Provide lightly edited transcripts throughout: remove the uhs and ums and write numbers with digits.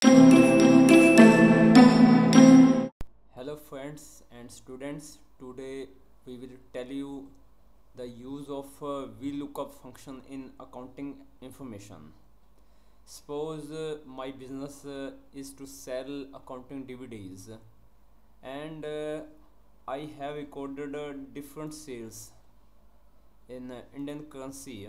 Hello friends and students, today we will tell you the use of VLOOKUP function in accounting information. Suppose my business is to sell accounting DVDs and I have recorded different sales in Indian currency,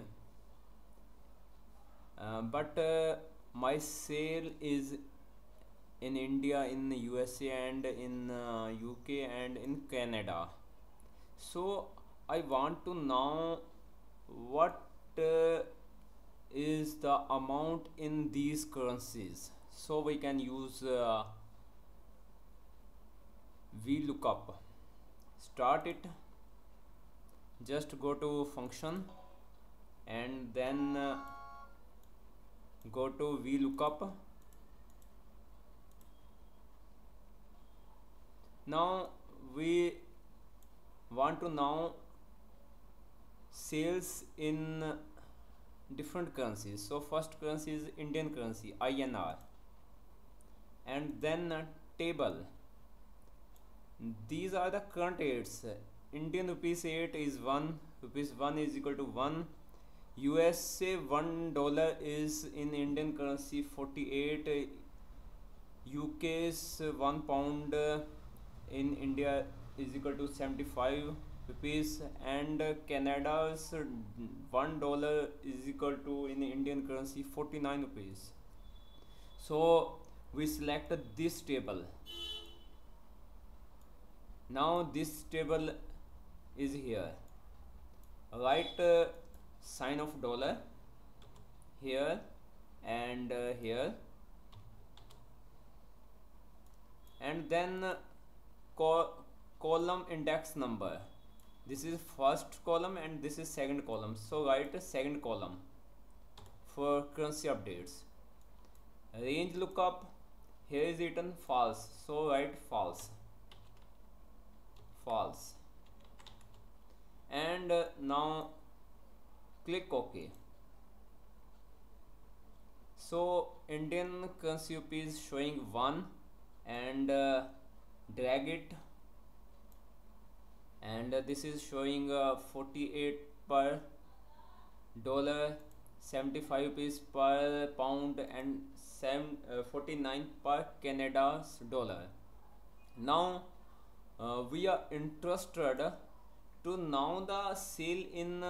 but my sale is in India, in USA and in UK and in Canada. So I want to know what uh, is the amount in these currencies. So we can use VLOOKUP. Start it. Just go to function and then go to VLOOKUP. Now we want to know sales in different currencies. So first currency is Indian currency INR, and then table. These are the current rates. Indian rupees 8 is 1, rupees 1 is equal to 1. USA $1 is in Indian currency 48. UK's 1 pound in India is equal to 75 rupees, and Canada's $1 is equal to in Indian currency 49 rupees. So we select this table. Now this table is here. Write sign of dollar here and here, and then column index number. This is first column and this is second column, so write second column for currency updates. Range lookup, here is written false, so write false, and now click OK. So Indian currency is showing 1, and drag it, and this is showing 48 per dollar, 75 rupees per pound, and 49 per Canada's dollar. Now we are interested to know the sale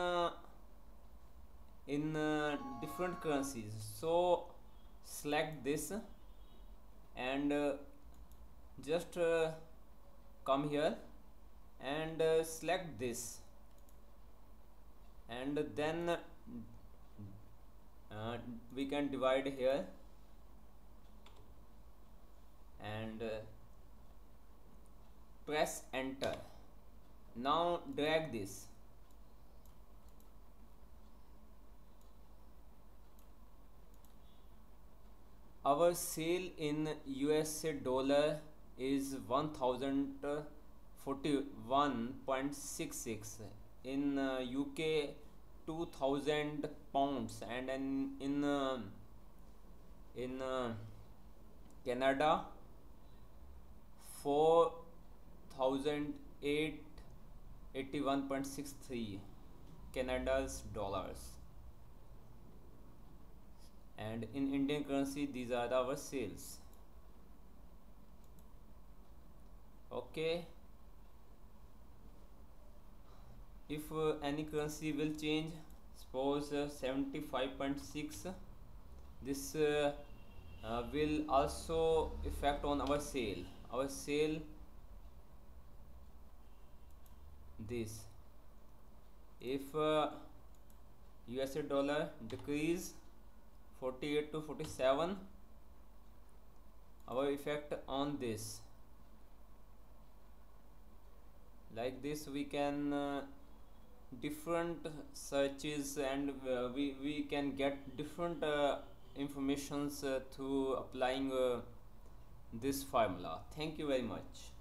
in different currencies. So select this and just come here and select this, and then we can divide here and press enter. Now drag this. Our sale in USA dollar is 1041.66, in UK 2000 pounds, and in Canada 4081.63 Canada's dollars, and in Indian currency these are our sales. Okay, if any currency will change, suppose 75.6, this will also affect on our sale. This, if USA dollar decrease 48 to 47, our effect on this. Like this we can different searches, and we can get different informations through applying this formula. Thank you very much.